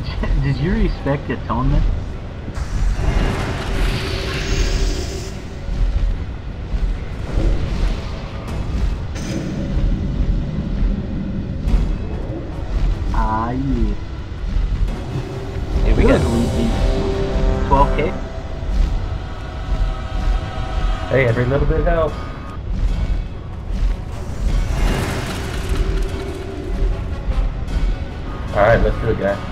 Did you respect atonement? Ah, yeah. Here we go. 12K? Hey, every little bit helps. Alright, let's do it, guys.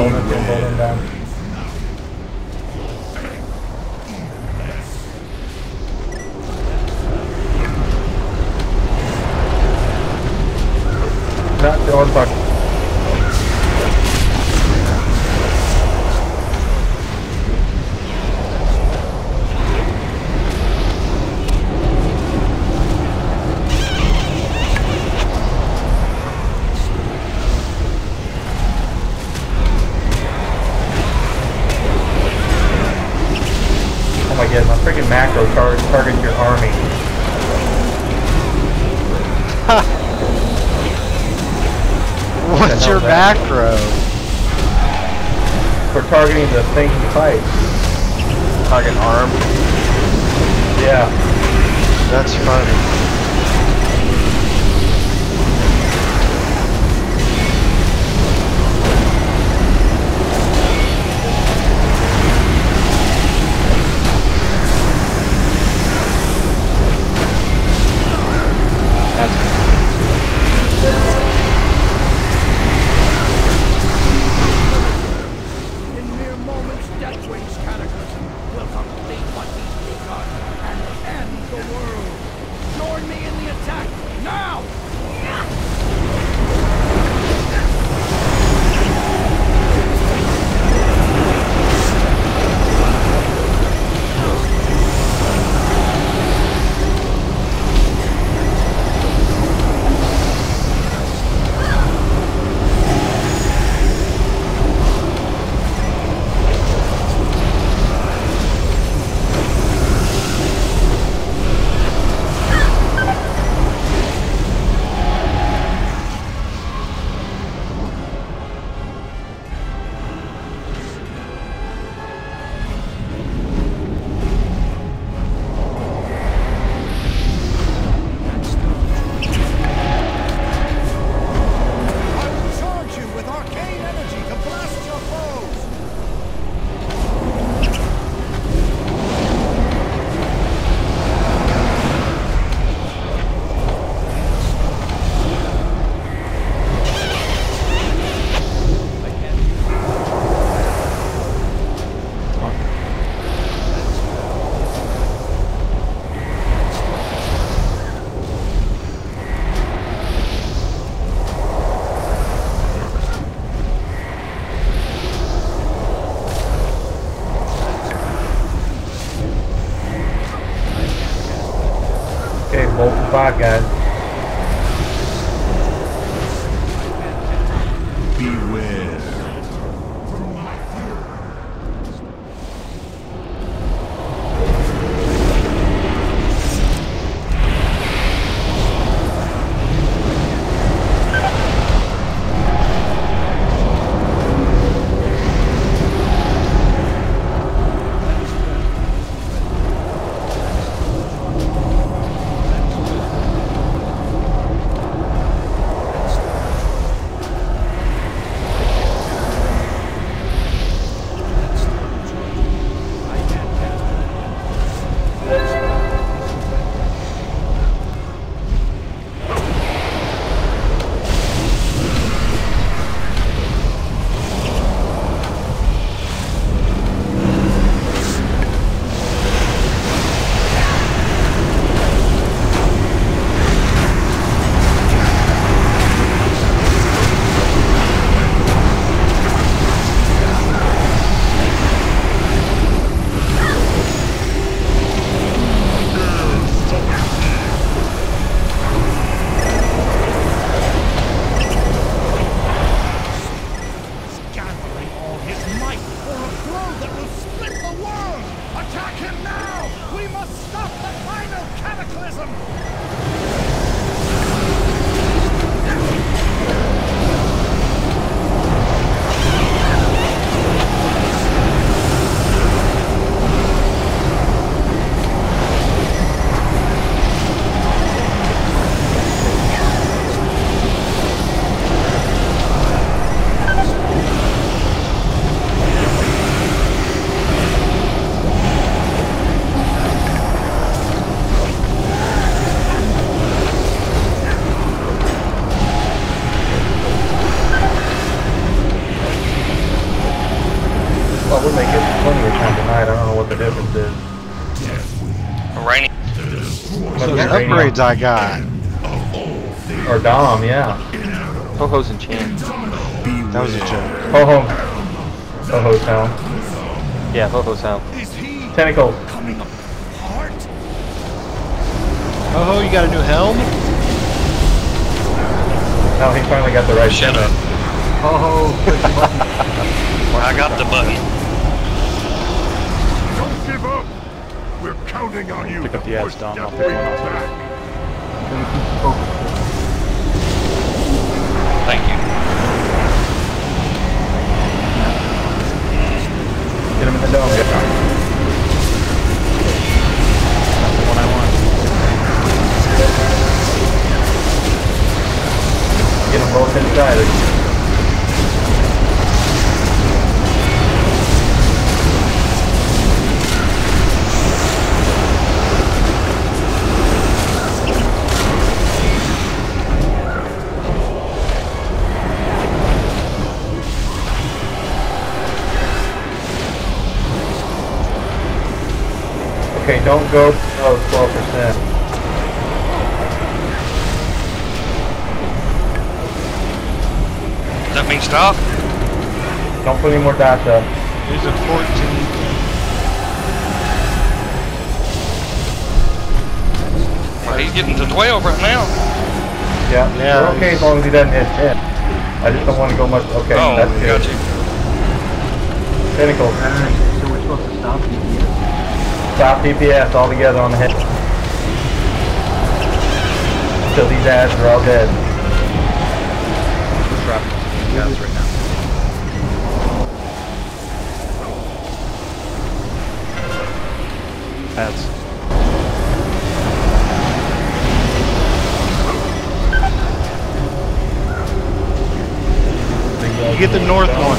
Holding down. Not the old fuck. Oh my god, my freaking macro targets your army. What's your macro? For targeting the thing he fights. Target arm? Yeah. That's funny. In mere moments, Deathwing's cataclysm will complete what he's begun and end the world. Your upgrades I got. Or Dom, yeah. Ho-Ho's and Chan. That was a joke. Ho-Ho. Ho-Ho's helm. Yeah, Ho-Ho's helm. Tentacles. Oh, you got a new helm? Now he finally got the right Shut up. Oh, push the button. I got the button. Don't give up. We're counting on you. Pick up the ads, Dom. I'll pick Deathwing one up. back. Gonna keep you focused. Thank you. Get him in the dome. That's the one I want. Get them both inside. Okay, don't go below 12%. Does that mean stop? Don't put any more dots up. Here's a 14. Well, he's getting to 12 right now. Yeah, Yeah, we're okay as long as he doesn't hit 10. I just don't want to go much. Okay, Oh, that's good. got you. Tentacles. Alright, so we're supposed to stop DPS. Stop DPS all together on the head. Until these ads are all dead. Dropping guys right now. Ads. You get the north one.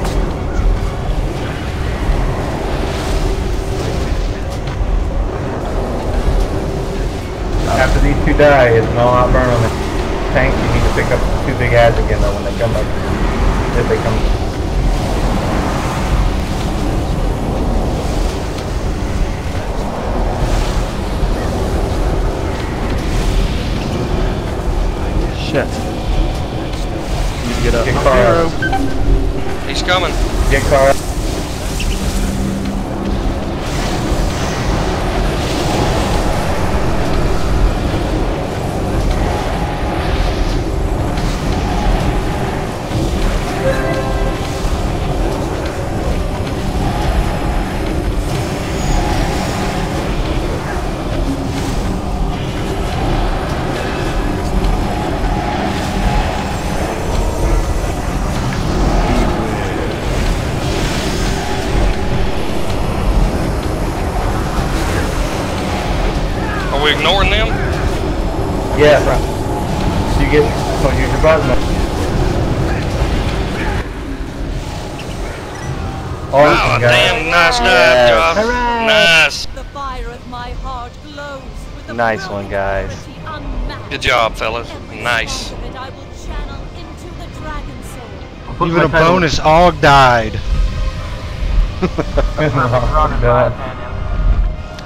After these two die, it's an all-out burn on the tank. You need to pick up two big ads again though when they come up. If they come. Shit. Need to get up. Get car Hero. up. He's coming. Get car up. Are we ignoring them? Yeah. You get. Don't use your button. Oh, Awesome, guys. damn, nice dive, Yes. Josh. Nice. The fire of my heart glows with a Nice one, guys. purity unmatched. Good job, fellas. Every Nice. spark of it I will channel into the dragon soul. I'll put Even my a title- bonus Og died. Done.